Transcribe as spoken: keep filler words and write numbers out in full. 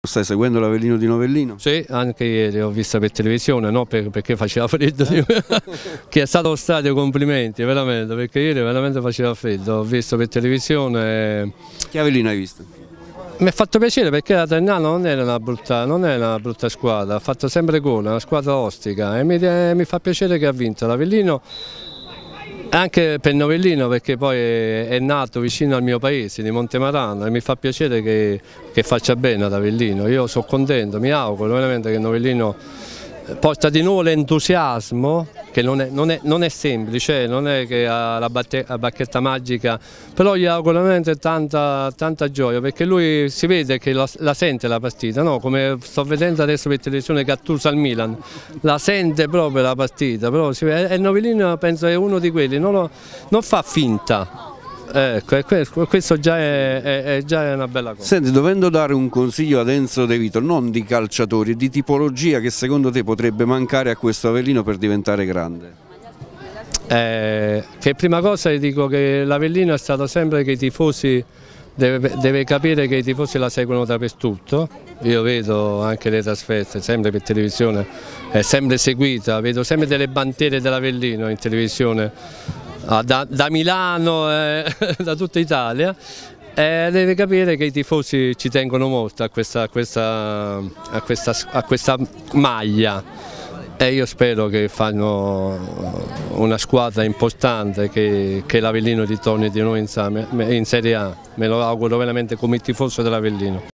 Stai seguendo l'Avellino di Novellino? Sì, anche ieri ho visto per televisione, no per, perché faceva freddo, che è stato lo stadio, complimenti veramente, perché ieri veramente faceva freddo, ho visto per televisione. Che Avellino hai visto? Mi ha fatto piacere perché la Ternana non era una brutta, non è una brutta squadra, ha fatto sempre gol, è una squadra ostica e mi, mi fa piacere che ha vinto l'Avellino, anche per Novellino perché poi è, è nato vicino al mio paese di Montemarano e mi fa piacere che, che faccia bene ad Avellino. Io sono contento, mi auguro veramente che Novellino porta di nuovo l'entusiasmo, che non è, non, è, non è semplice, non è che ha la, la bacchetta magica, però gli auguro veramente tanta, tanta gioia perché lui si vede che la, la sente la partita, no? Come sto vedendo adesso per televisione Gattuso al Milan, la sente proprio la partita, però si vede, e Novellino penso è uno di quelli, non, lo, non fa finta. Ecco, questo già è, è, è già una bella cosa. Senti, dovendo dare un consiglio ad Enzo De Vito, non di calciatori, di tipologia che secondo te potrebbe mancare a questo Avellino per diventare grande? Eh, che prima cosa gli dico che l'Avellino è stato sempre che i tifosi, deve, deve capire che i tifosi la seguono dappertutto. Io vedo anche le trasferte, sempre per televisione, è sempre seguita, vedo sempre delle bandiere dell'Avellino in televisione. Da, da Milano, eh, da tutta Italia, eh, deve capire che i tifosi ci tengono molto a questa, a questa, a questa, a questa maglia e io spero che fanno una squadra importante, che, che l'Avellino ritorni di nuovo in, in Serie A, me lo auguro veramente come tifoso dell'Avellino.